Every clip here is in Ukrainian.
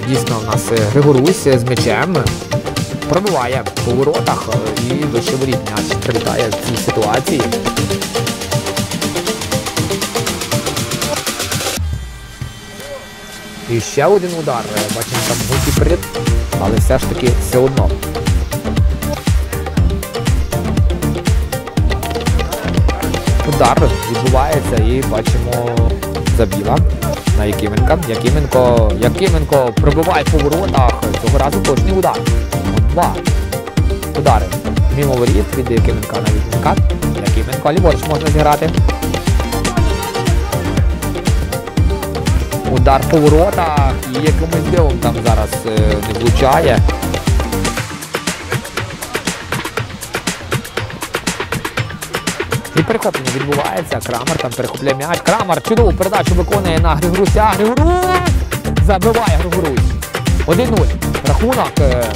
дійсно в нас Григорусь з м'ячем. Пробиває по воротах і вище воріт м'яч прилітає в цій ситуації. І ще один удар. Бачимо там голкіпер, але все ж таки все одно. Удар відбувається і бачимо Забіла на Якименка. Якименко пробиває по воротах. Цього разу точний удар. Два удари. Мимо воріт від Якименка на Вітника. Якименко ліворуч можна зіграти. Удар по воротах і якимось дивом там зараз не влучає. І перехоплення відбувається. Крамер там перехопляє м'яч. Крамер чудову передачу виконує на Григоруся. Григорусь забиває Григорусь. 1-0. Рахунок.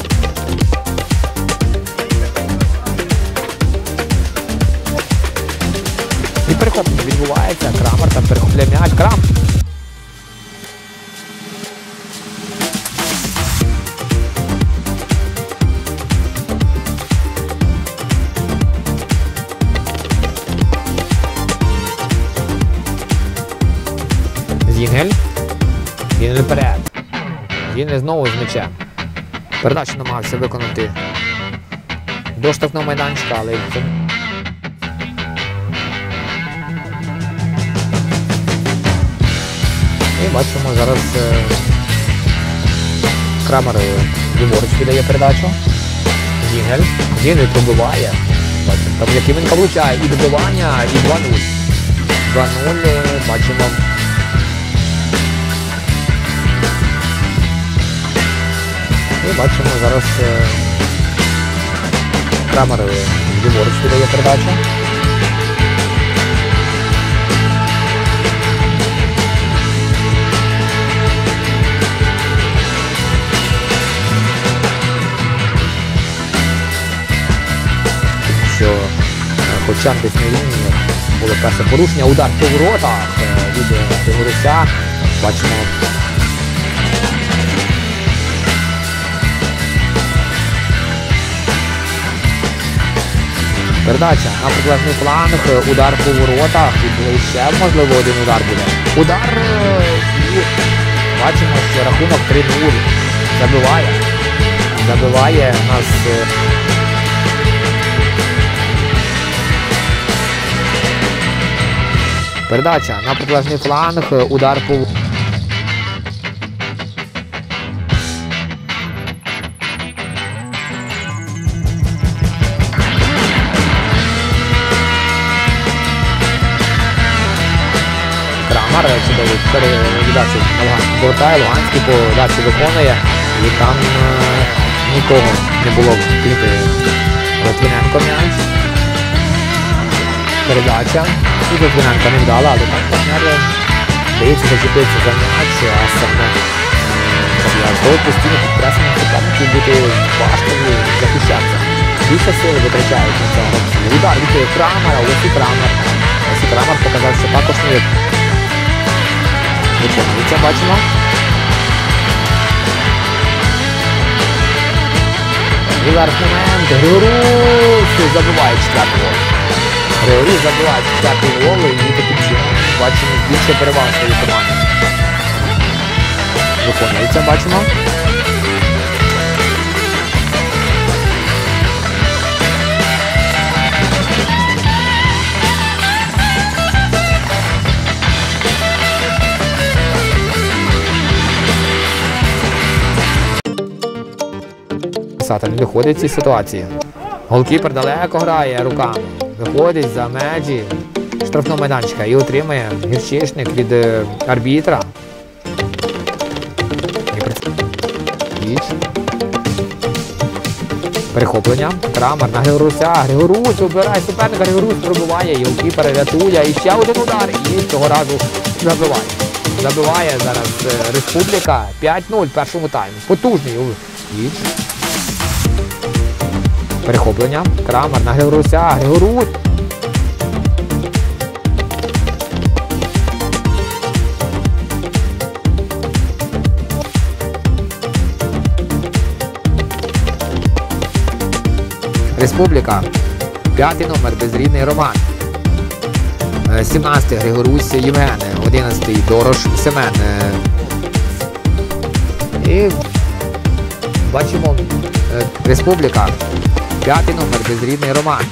І перехоплення відбувається. Крамер там перехопляє м'яч. Зінгель вперед. Зінгель знову з м'ячем. Передачу намагався виконати до штрафного майданчика, але і бачимо зараз Крамер ліворуч віддає передачу. Зінгель пробиває. Бачимо, там Якименко влучає і добивання, і 2-0. 2-0, бачимо. І бачимо зараз Крамер ліворуч віддає передачу. Що хоча десь на лінії було перше порушення, удар по воротах від Григоруся. Бачимо. Передача на протилежний фланг, удар по воротах, і ще, можливо, один удар буде. Удар, і бачимо, що рахунок 3-0. Забиває нас передача на протилежний фланг, удар по чудовий передачу на Луганську повертає, Луганський подачу виконує, і там нікого не було вбити. Литвиненко м'яч. Передача. І Литвиненко не вдала, але так партнер дається зачепитися за м'яч, а саме Павлярського постійно під пресингом суперників бути важко захищатися. Більше сили витрачають на цього. Удар від Крамера, Олесі Крамер показав, що також не виконується, бачимо. І зараз момент. Григорусь забиває 4-й гол. Григорусь забиває 4-й гол і таким чином бачимо більше переваг своїй команді. Виконується, бачимо. Не виходить в цій ситуації. Голкіпер далеко грає руками. Виходить за межі штрафного майданчика і отримує гірчишник від арбітра. Перехоплення. Крамер на Григоруся. Григорусь обирає суперника. Григорусь пробиває. І голкіпер рятує. І ще один удар. І цього разу забиває. Забиває зараз Республіка. 5-0 в першому таймі. Потужний м'яч. Перехоплення. Крамер на Григоруся. Григорусь. Республіка. 5-й номер безрідний Роман. 17-й Григорусь Євген. 11-й Дорош Семен. І бачимо Республіка. 5-й номер безрідний Роман.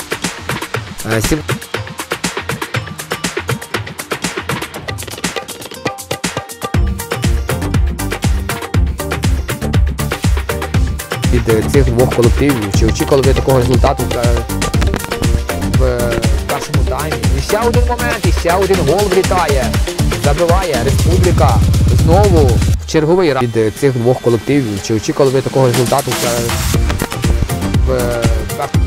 Від цих двох колективів. Чи очікували ви такого результату в першому таймі? І ще один момент, і ще один гол влітає. Забиває Республіка. Знову в черговий раз від цих двох колективів. Чи очікували ви такого результату в першому?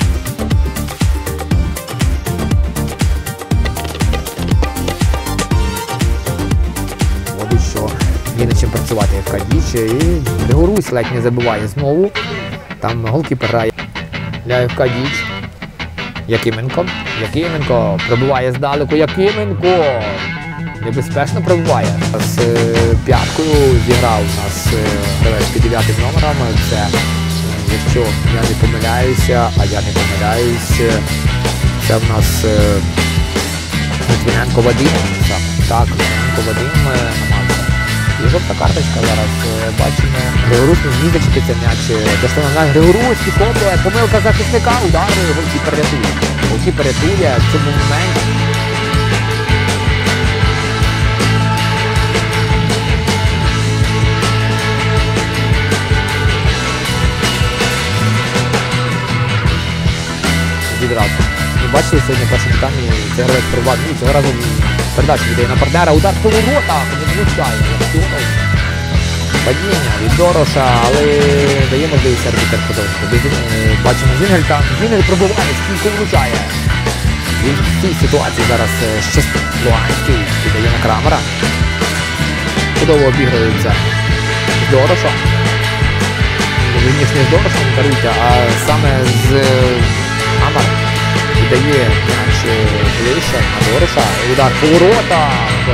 Що є над чим працювати в Кадіч, і Григорусь ледь не забиває знову. Там голкіпер грає для ФК Діч. Якименко пробиває здалеку. Якименко небезпечно пробиває. З п'яткою зіграв у нас гравець під 9-м номером. Це, якщо я не помиляюся, це в нас Литвиненко Вадим. Так, Литвиненко Вадим намагався. І жовта карточка зараз бачимо. Григорусь не зміг зачепитися м'яч. Доставляє Григорусь, підхоплює, помилка захисника, удар, голкіпер рятує. Голкіпер рятує в цьому моменті. Відразу. Бачите, сьогодні в першому таймі цей гравець пробував. Цього разу передачу віддає на партнера. Удар по воротах. Не влучає. Падіння від Дороша, але дає можливість арбітер продовжити. Бачимо Зінгель там. Зінгель пробуває, скільки влучає. Він в цій ситуації зараз Луганський віддає на Крамера. Чудово обіграється з Дороша. Вірніше не з Дорошем керується, а саме з Амар. Віддає м'яч ближче на Дороша. Удар по воротах.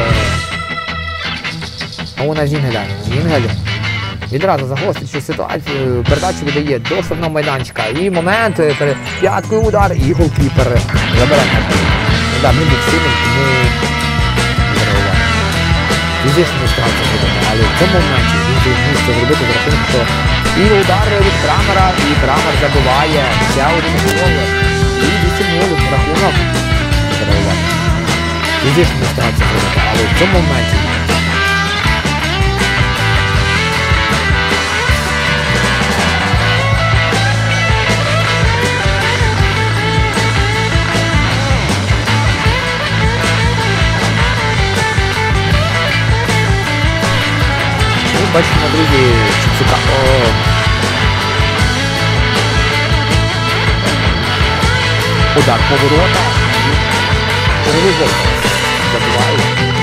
Вона Зінгеля. Зінгель відразу загострюючи ситуацію. Передачу віддає до штрафного майданчика. І момент перед п'яткою удар. І голкіпер забере на удар. Не був сильним, тому відреагував. Фізично не старався зробити, але в цьому моменті він міг це зробити за рахунок, що і удар від Крамера, і Крамер забиває. Ще один гол. І 8-0 рахунок відреагував. Фізично не старався зробити, але в цьому моменті бачимо, друзі, що цікаво. Удар по воротах. Черговий гол забиває.